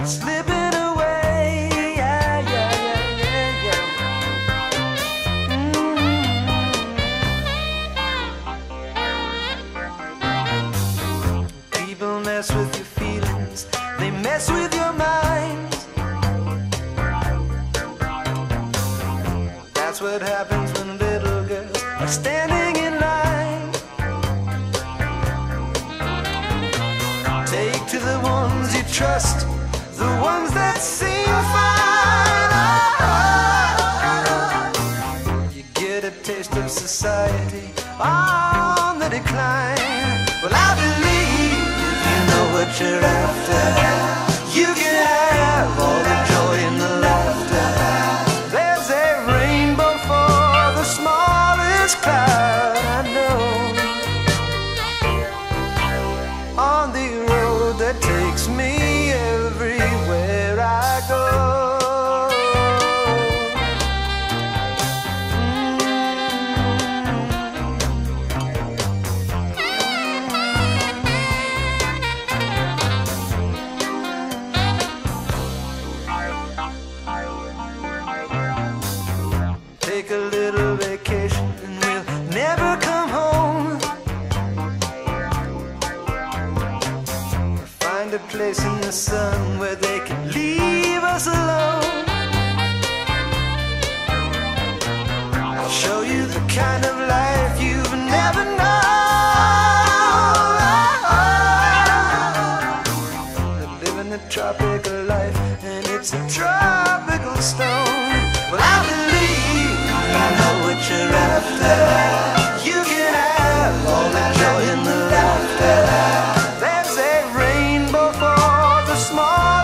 slipping away. Yeah, yeah, yeah, yeah, yeah. People mess with your feelings, they mess with your mind. That's what happens when little girls are standing in line. Take to the ones you trust, the ones that seem fine. You get a taste of society on the decline. Well, I believe you know what you're after. You can have all the joy and the laughter. There's a rainbow for the smallest cloud I know. On the road that takes me everywhere I go. Take a little vacation and we'll never come home. Find a place in the sun where they can leave us alone. I'll show you the kind of life you've never known. They live in a tropical life and it's a tropical stone. Well, I believe you know what you're after. You can have all the joy and the laughter. There's a rainbow for the small